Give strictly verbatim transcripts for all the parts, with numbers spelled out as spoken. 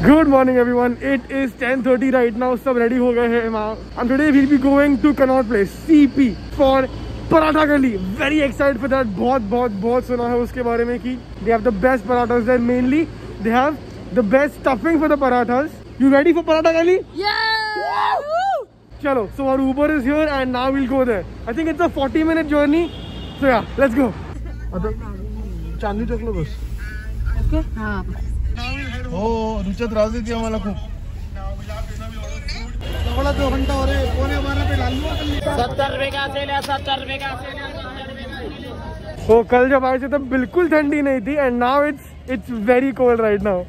Good morning everyone. It is ten thirty right now. सब ready हो गए हैं वहाँ. And today we'll be going to Connaught Place C P for Paratha Gali. Very excited for that. बहुत बहुत बहुत सुना है उसके बारे में कि they have the best parathas there. Mainly they have the best stuffing for the parathas. You ready for Paratha Gali? Yeah! Chalo. So our Uber is here and now we'll go there. I think it's a forty minute journey. So yeah, let's go. Chandni Chowk लो बस. Okay. हाँ. हो रुचत राज देती आम्हाला खूप. थोड़ा दो घंटा हो रहे पौने बारह पे डाल लो. सत्तर रुपए का सेल है, सत्तर रुपए का सेल है. तो कल जब आए थे तब बिल्कुल ठंडी नहीं थी and now it's it's very cold right now.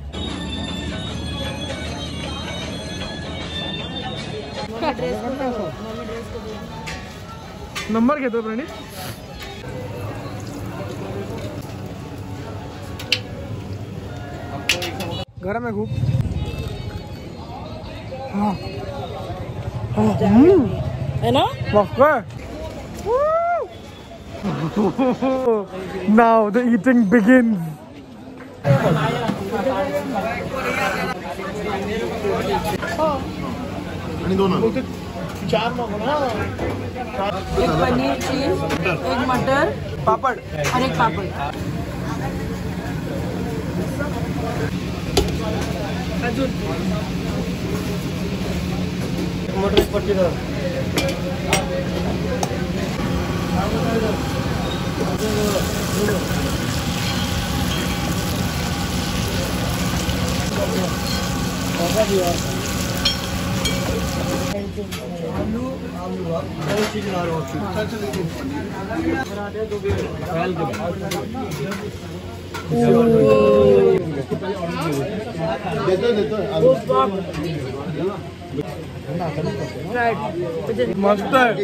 Number घेतो प्रणीत. गरम है खूप. हाँ है ना? Now the eating begins. एक पनीर चीज, एक मटर पापड़ और एक पापड़. मटर पट्टी दो. आलू आलू बहुत चीज ला रहा हूँ. मस्त है.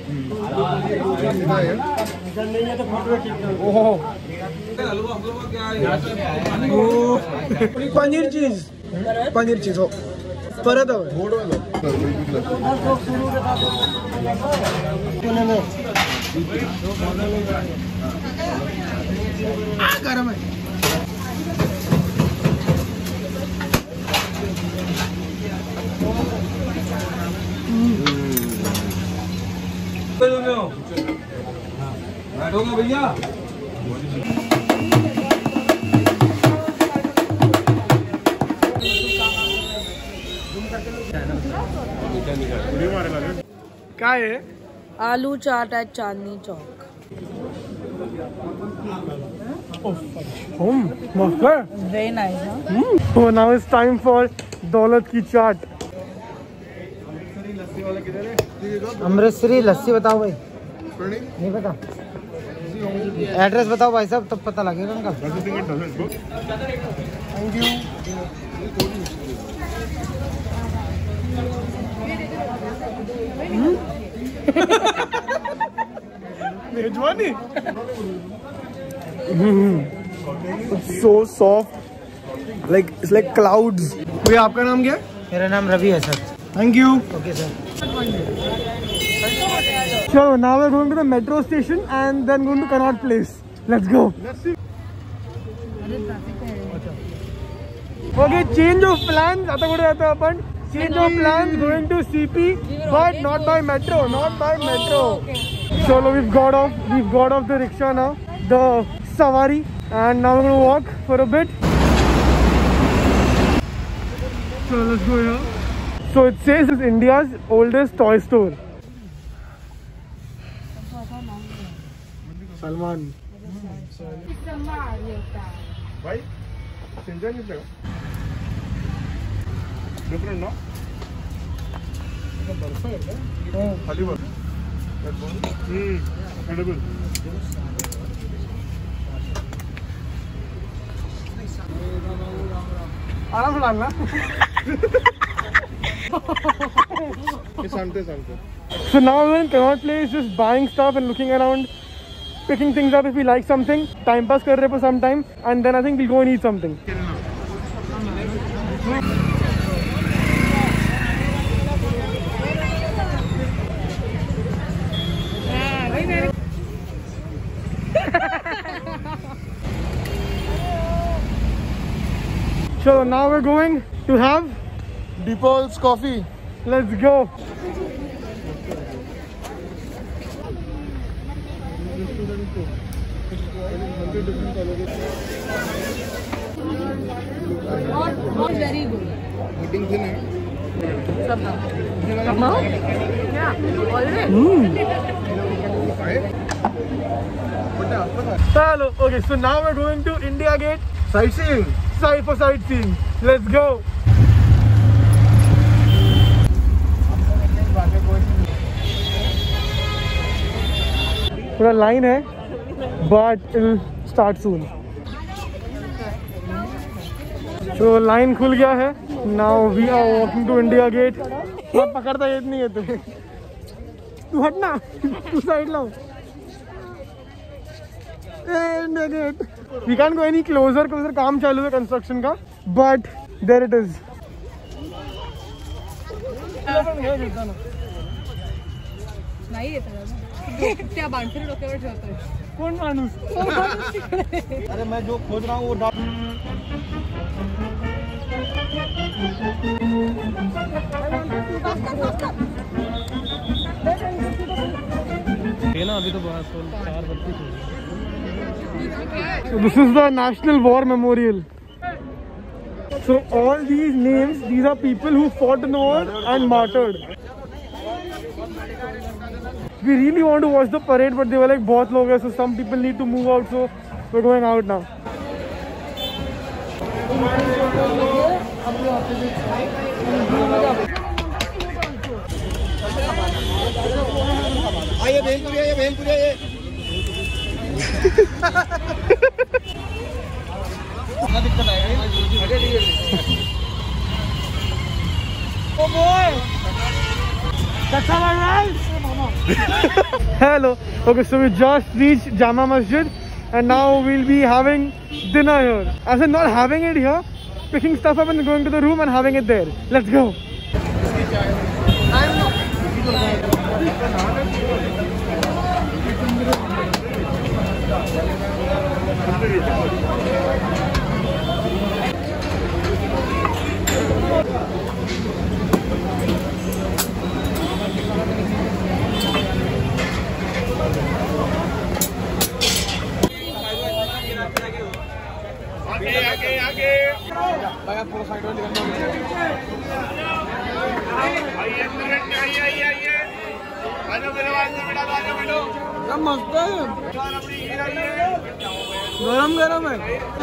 पनीर चीज पनीर चीज हो परत गरम है. बैठोगे भैया. क्या है? आलू चाट है Chandni Chowk. Very nice, huh? So now it's time for दौलत की चाट. अमृतसरी लस्सी बताओ भाई. नहीं पता. एड्रेस बताओ भाई साहब तब पता लगेगा उनका. Thank you. मेजवानी. So soft, like it's like clouds. भैया आपका नाम क्या है? मेरा नाम रवि है sir. Thank you. Okay sir. So now we're going to the metro station and then going to Connaught Place. Let's go. Okay, change of plans. आता कुठे जातो आपण? Change of plans, going to C P, but not by metro. Not by metro. So we've got off. We've got off the rickshaw now, the Sawari, and now we're gonna walk for a bit. So let's go here. So it says it's India's oldest toy store. Salman. Why? Different, no? Oh, Hollywood. Hmm, edible. आराम से डालना. So now we're in Connaught Place, just buying stuff and looking around, picking things up if we like something. Time pass kar rahe for some time, and then I think we'll go and eat something. So now we're going You have? DePaul's coffee. Let's go. Very good. Eating thin है. Somehow? Yeah, already. Hello. Okay, so now we're going to India Gate. Sightseeing. Side for sightseeing. Let's go. पूरा line है, but it'll start soon. So line खुल गया है. Now we are walking to India Gate. मैं पकड़ता ये नहीं है तुम्हें. तू हटना. तू साइड लाओ. India Gate. We can't go any closer because उधर काम चालू है construction का. But there it is. नाही येत त्या बांधरी डोक्यावर ठेवतोय. कोण माणूस? अरे मैं जो खोज रहा हूँ वो डॉट. अभी तो चार बत्तीस. So this is the National War Memorial. So all these names, these are people who fought in the war and martyred. We really want to watch the parade, but they were like बहुत लोग हैं, so some people need to move out, so we're going out now. आइए भेलपुरी, आइए भेलपुरी, आइए. क्या दिक्कत आएगा? Oh boy! That's how I rise! Hello. Okay, so we just reached Jama Masjid and now we'll be having dinner here. As in not having it here, picking stuff up and going to the room and having it there. Let's go. मस्त है. गरम गरम है.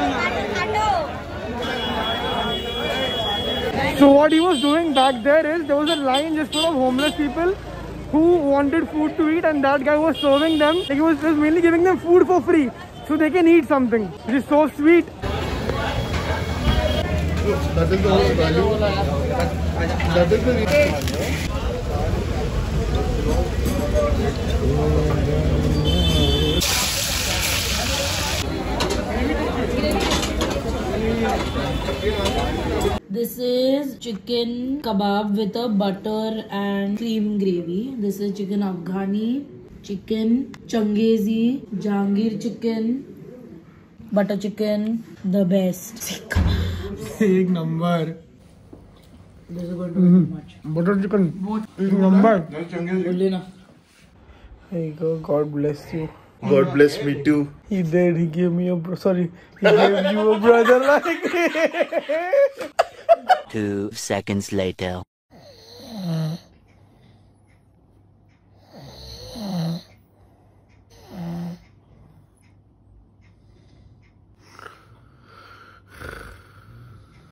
So what he was doing back there is there was a line just full of homeless people who wanted food to eat, and that guy was serving them. Like he was just mainly giving them food for free so they can eat something, which is so sweet. That is the whole value. That is the This is chicken kebab with a butter and cream gravy. This is chicken Afghani, chicken Changezi, Jahangir chicken, butter chicken, the best. एक number. This is going to be too much. Butter chicken. एक number. Only na. There you go. God bless you. God bless me too. He did. He gave me a bro. Sorry. He gave you a brother like me. Two seconds later.